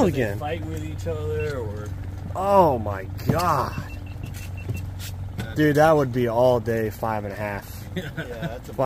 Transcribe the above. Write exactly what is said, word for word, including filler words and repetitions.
smell again. Fight with each other, or oh my god, dude, that would be all day five and a half. yeah, that's a